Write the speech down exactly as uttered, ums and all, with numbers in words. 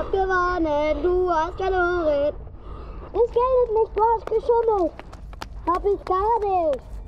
gewonnen, du hast verloren. Das gilt nicht, du hast geschummelt. Hab ich gar nicht.